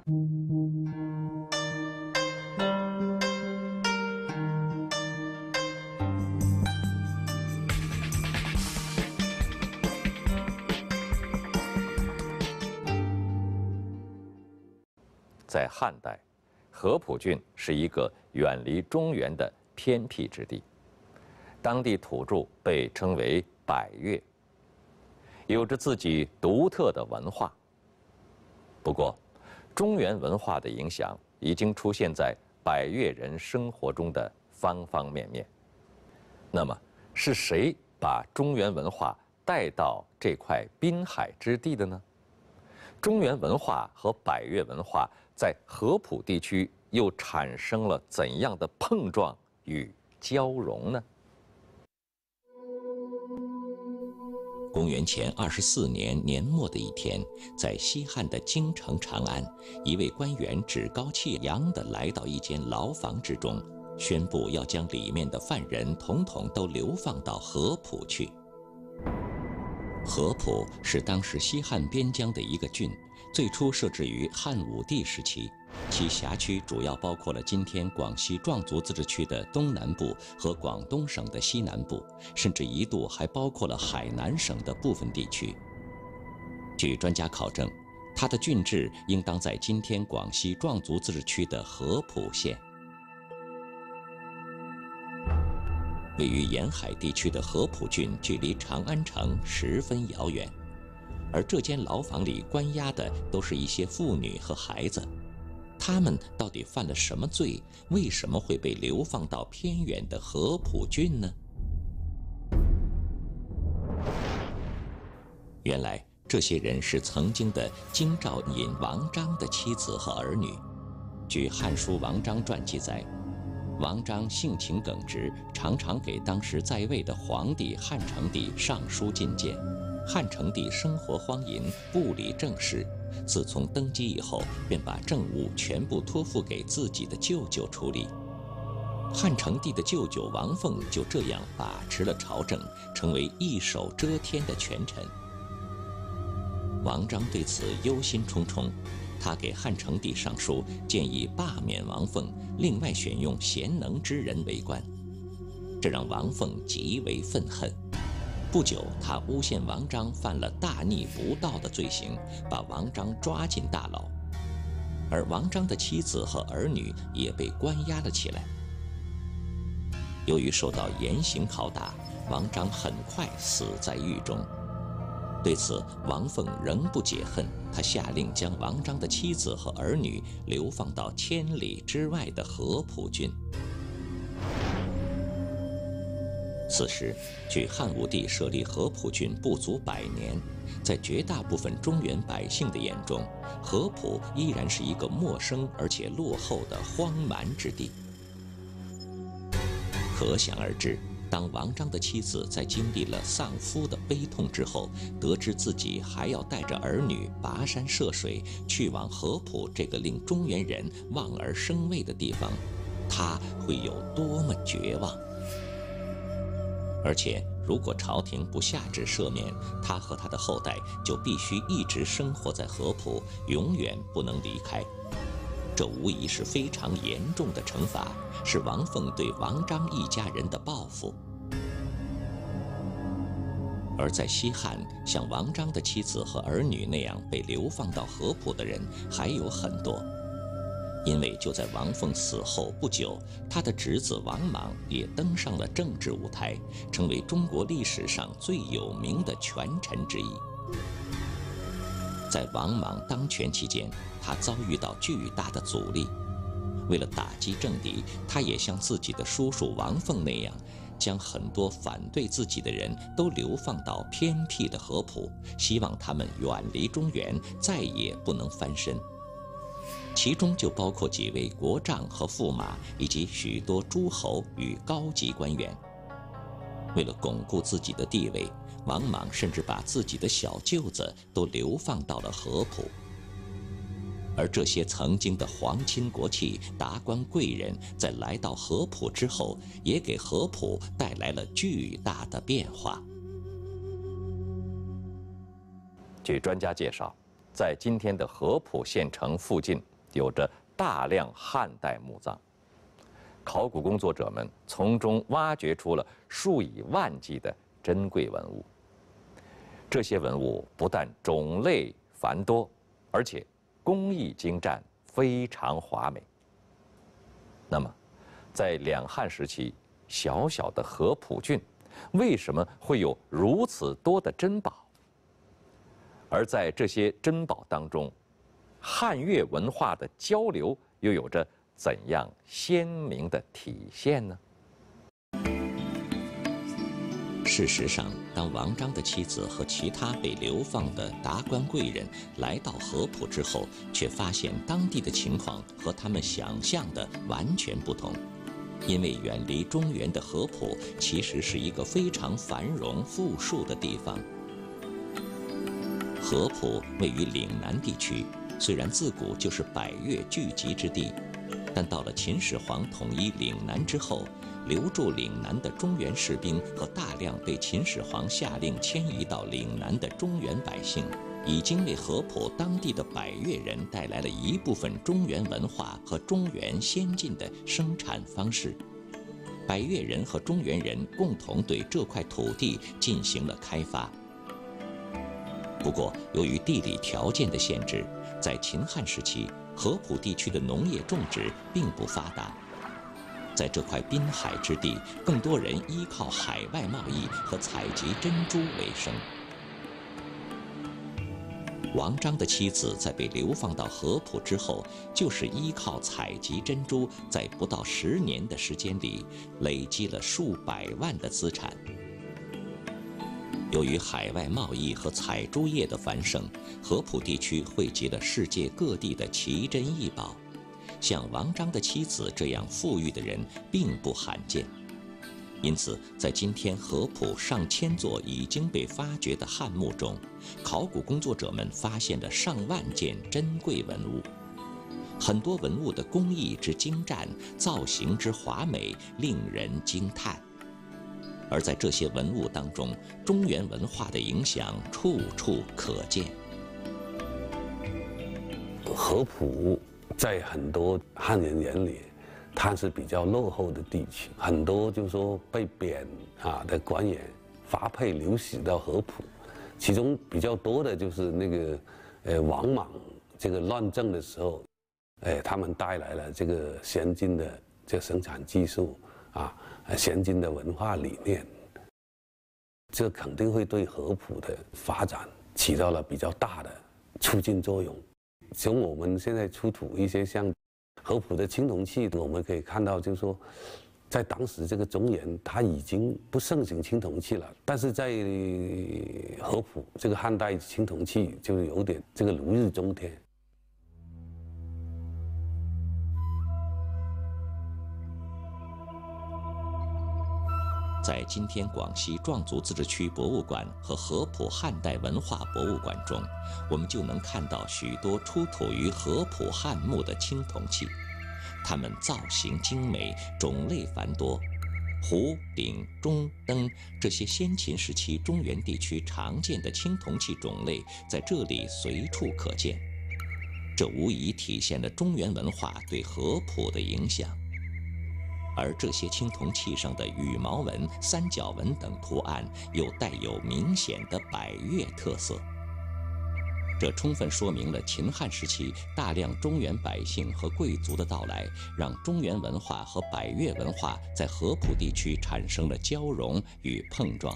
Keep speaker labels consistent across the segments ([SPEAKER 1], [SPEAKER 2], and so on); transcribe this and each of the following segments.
[SPEAKER 1] 在汉代，合浦郡是一个远离中原的偏僻之地，当地土著被称为百越，有着自己独特的文化。不过，中原文化的影响已经出现在百越人生活中的方方面面。那么，是谁把中原文化带到这块滨海之地的呢？中原文化和百越文化在合浦地区又产生了怎样的碰撞与交融呢？
[SPEAKER 2] 公元前24年年末的一天，在西汉的京城长安，一位官员趾高气扬地来到一间牢房之中，宣布要将里面的犯人统统都流放到合浦去。合浦是当时西汉边疆的一个郡，最初设置于汉武帝时期，其辖区主要包括了今天广西壮族自治区的东南部和广东省的西南部，甚至一度还包括了海南省的部分地区。据专家考证，它的郡治应当在今天广西壮族自治区的合浦县。位于沿海地区的合浦郡距离长安城十分遥远，而这间牢房里关押的都是一些妇女和孩子，他们到底犯了什么罪？为什么会被流放到偏远的合浦郡呢？原来，这些人是曾经的京兆尹王章的妻子和儿女。据《汉书·王章传》记载，王章性情耿直，常常给当时在位的皇帝汉成帝上书进谏。汉成帝生活荒淫，不理政事，自从登基以后，便把政务全部托付给自己的舅舅处理。汉成帝的舅舅王凤就这样把持了朝政，成为一手遮天的权臣。王章对此忧心忡忡，他给汉成帝上书，建议罢免王凤，另外选用贤能之人为官。这让王凤极为愤恨。不久，他诬陷王章犯了大逆不道的罪行，把王章抓进大牢，而王章的妻子和儿女也被关押了起来。由于受到严刑拷打，王章很快死在狱中。对此，王凤仍不解恨，他下令将王章的妻子和儿女流放到千里之外的合浦郡。此时，距汉武帝设立合浦郡不足100年，在绝大部分中原百姓的眼中，合浦依然是一个陌生而且落后的荒蛮之地。可想而知，当王章的妻子在经历了丧夫的悲痛之后，得知自己还要带着儿女跋山涉水去往合浦这个令中原人望而生畏的地方，她会有多么绝望！而且，如果朝廷不下旨赦免，他和他的后代就必须一直生活在合浦，永远不能离开。这无疑是非常严重的惩罚，是王凤对王章一家人的报复。而在西汉，像王章的妻子和儿女那样被流放到合浦的人还有很多。因为就在王凤死后不久，他的侄子王莽也登上了政治舞台，成为中国历史上最有名的权臣之一。在王莽当权期间，他遭遇到巨大的阻力。为了打击政敌，他也像自己的叔叔王凤那样，将很多反对自己的人都流放到偏僻的合浦，希望他们远离中原，再也不能翻身。其中就包括几位国丈和驸马，以及许多诸侯与高级官员。为了巩固自己的地位，王莽甚至把自己的小舅子都流放到了合浦。而这些曾经的皇亲国戚、达官贵人，在来到合浦之后，也给合浦带来了巨大的变化。
[SPEAKER 1] 据专家介绍，在今天的合浦县城附近， 有着大量汉代墓葬。考古工作者们从中挖掘出了数以万计的珍贵文物。这些文物不但种类繁多，而且工艺精湛，非常华美。那么，在两汉时期，小小的合浦郡为什么会有如此多的珍宝？而在这些珍宝当中，汉越文化的交流又有着怎样鲜明的体现呢？
[SPEAKER 2] 事实上，当王章的妻子和其他被流放的达官贵人来到合浦之后，却发现当地的情况和他们想象的完全不同。因为远离中原的合浦其实是一个非常繁荣富庶的地方。合浦位于岭南地区，虽然自古就是百越聚集之地，但到了秦始皇统一岭南之后，留驻岭南的中原士兵和大量被秦始皇下令迁移到岭南的中原百姓，已经为合浦当地的百越人带来了一部分中原文化和中原先进的生产方式。百越人和中原人共同对这块土地进行了开发。不过，由于地理条件的限制，在秦汉时期，合浦地区的农业种植并不发达。在这块滨海之地，更多人依靠海外贸易和采集珍珠为生。王章的妻子在被流放到合浦之后，就是依靠采集珍珠，在不到10年的时间里，累积了数百万的资产。由于海外贸易和采珠业的繁盛，合浦地区汇集了世界各地的奇珍异宝。像王章的妻子这样富裕的人并不罕见，因此，在今天合浦上千座已经被发掘的汉墓中，考古工作者们发现了上万件珍贵文物。很多文物的工艺之精湛，造型之华美，令人惊叹。而在这些文物当中，中原文化的影响处处可见。
[SPEAKER 3] 合浦在很多汉人眼里，它是比较落后的地区，很多就是说被贬的官员发配流徙到合浦，其中比较多的就是那个王莽这个乱政的时候，他们带来了这个先进的这个生产技术先进的文化理念，这肯定会对合浦的发展起到了比较大的促进作用。从我们现在出土一些像合浦的青铜器，我们可以看到，就是说，在当时这个中原，它已经不盛行青铜器了，但是在合浦这个汉代青铜器就有点这个如日中天。
[SPEAKER 2] 在今天广西壮族自治区博物馆和合浦汉代文化博物馆中，我们就能看到许多出土于合浦汉墓的青铜器，它们造型精美，种类繁多。壶、鼎、钟、灯这些先秦时期中原地区常见的青铜器种类，在这里随处可见。这无疑体现了中原文化对合浦的影响。而这些青铜器上的羽毛纹、三角纹等图案又带有明显的百越特色，这充分说明了秦汉时期大量中原百姓和贵族的到来，让中原文化和百越文化在合浦地区产生了交融与碰撞。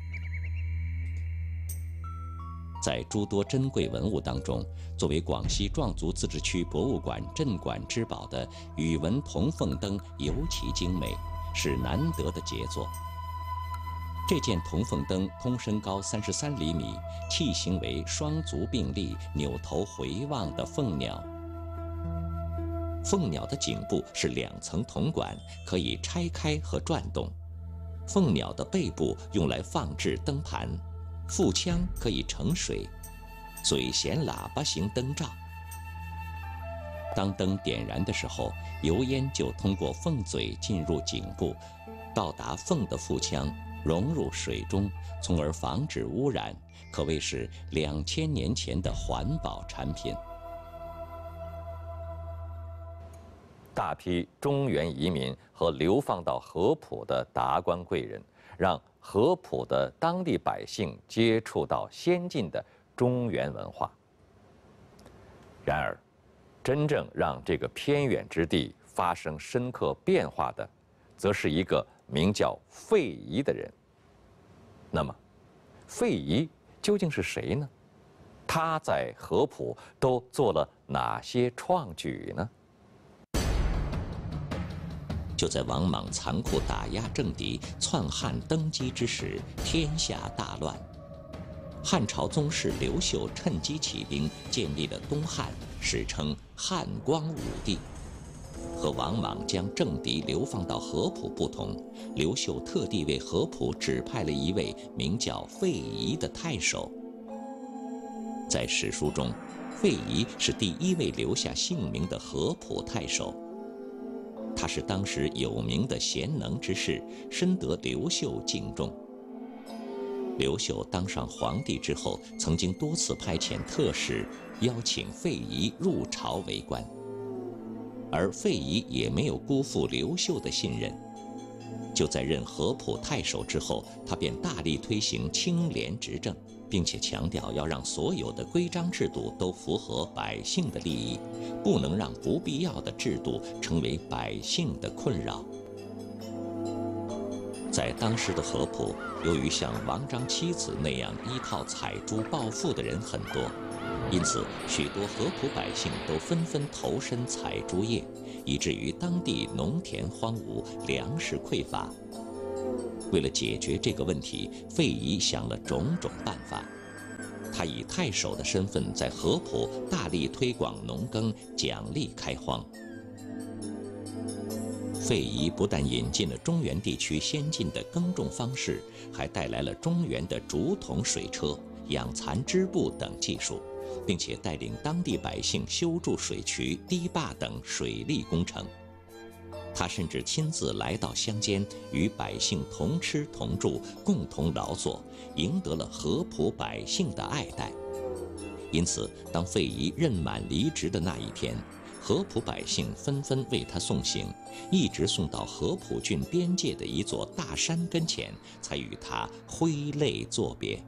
[SPEAKER 2] 在诸多珍贵文物当中，作为广西壮族自治区博物馆镇馆之宝的宇文铜凤灯尤其精美，是难得的杰作。这件铜凤灯通身高33厘米，器形为双足并立、扭头回望的凤鸟。凤鸟的颈部是2层铜管，可以拆开和转动。凤鸟的背部用来放置灯盘，腹腔可以盛水，嘴衔喇叭形灯罩。当灯点燃的时候，油烟就通过凤嘴进入颈部，到达凤的腹腔，融入水中，从而防止污染，可谓是2000年前的环保产品。
[SPEAKER 1] 大批中原移民和流放到合浦的达官贵人，让合浦的当地百姓接触到先进的中原文化。然而，真正让这个偏远之地发生深刻变化的，则是一个名叫费祎的人。那么，费祎究竟是谁呢？他在合浦都做了哪些创举呢？
[SPEAKER 2] 就在王莽残酷打压政敌、篡汉登基之时，天下大乱。汉朝宗室刘秀趁机起兵，建立了东汉，史称汉光武帝。和王莽将政敌流放到合浦不同，刘秀特地为合浦指派了一位名叫费祎的太守。在史书中，费祎是第一位留下姓名的合浦太守。他是当时有名的贤能之士，深得刘秀敬重。刘秀当上皇帝之后，曾经多次派遣特使邀请费祎入朝为官。而费祎也没有辜负刘秀的信任，就在任合浦太守之后，他便大力推行清廉执政，并且强调要让所有的规章制度都符合百姓的利益，不能让不必要的制度成为百姓的困扰。在当时的合浦，由于像王章妻子那样依靠采珠暴富的人很多，因此许多合浦百姓都纷纷投身采珠业，以至于当地农田荒芜，粮食匮乏。为了解决这个问题，费祎想了种种办法。他以太守的身份在合浦大力推广农耕，奖励开荒。费祎不但引进了中原地区先进的耕种方式，还带来了中原的竹筒水车、养蚕织布等技术，并且带领当地百姓修筑水渠、堤坝等水利工程。他甚至亲自来到乡间，与百姓同吃同住，共同劳作，赢得了合浦百姓的爱戴。因此，当费祎任满离职的那一天，合浦百姓纷纷为他送行，一直送到合浦郡边界的一座大山跟前，才与他挥泪作别。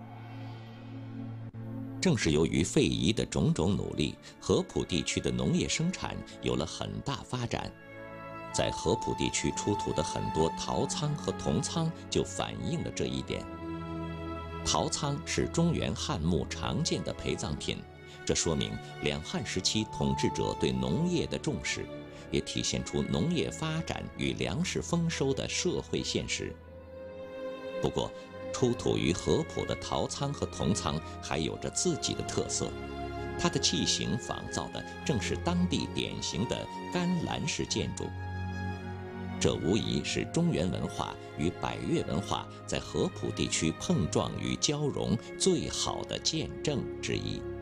[SPEAKER 2] 正是由于费祎的种种努力，合浦地区的农业生产有了很大发展。在合浦地区出土的很多陶仓和铜仓就反映了这一点。陶仓是中原汉墓常见的陪葬品，这说明两汉时期统治者对农业的重视，也体现出农业发展与粮食丰收的社会现实。不过，出土于合浦的陶仓和铜仓还有着自己的特色，它的器型仿造的正是当地典型的干栏式建筑。这无疑是中原文化与百越文化在合浦地区碰撞与交融最好的见证之一。